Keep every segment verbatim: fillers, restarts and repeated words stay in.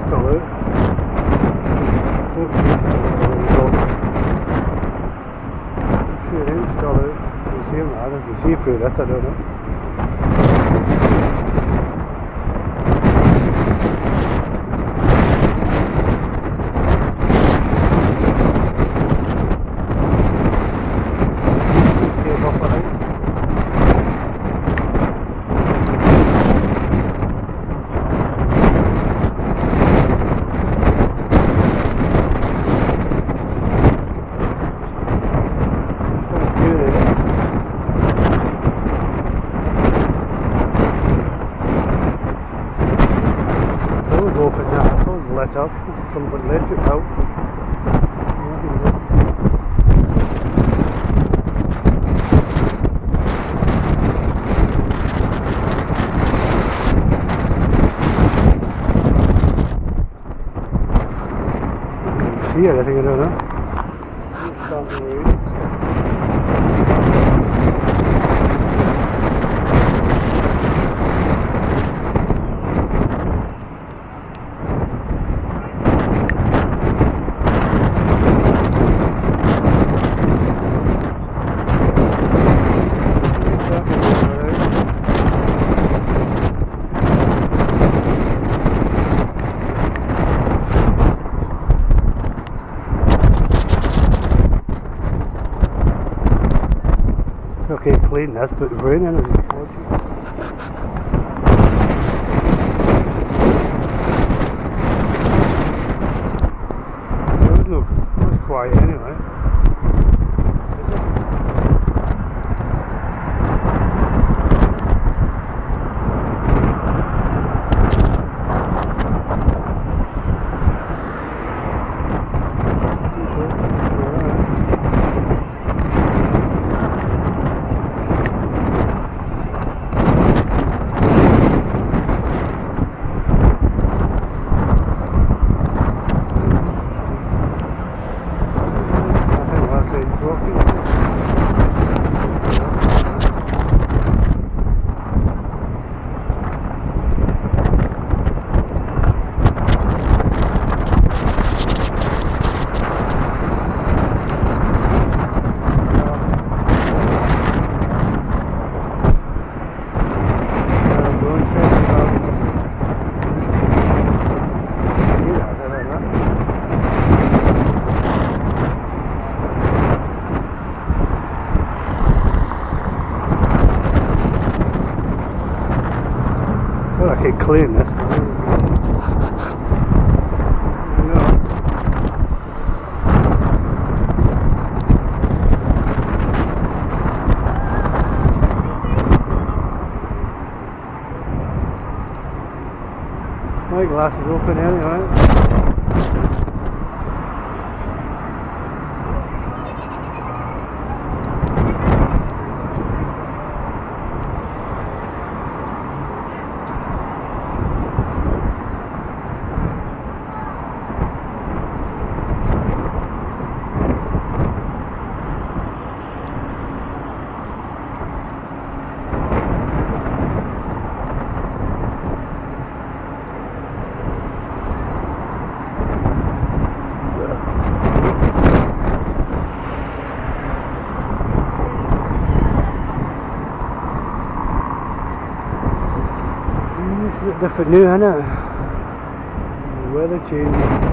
still out. I'm sure it's still out. You see them now, if you see through this, I don't know. Open now, so it's let up. Somebody let it out. You can see anything, I don't know. It's starting to rain. Okay, clean this, but it's raining and it's Good look, it's quiet anyway. I can clean this. My glass is open anyway. It's a bit different now, isn't it? The weather changes.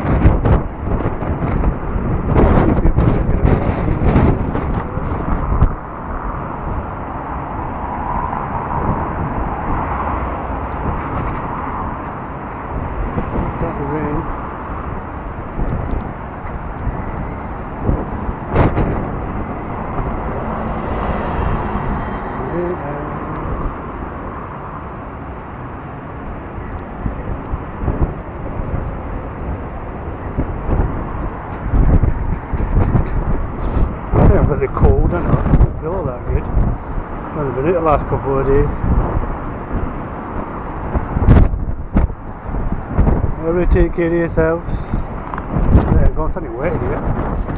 I'm really cold, I know. I don't feel all that good. I've been out the last couple of days. Everybody take care of yourselves. Yeah, I've got something wet here.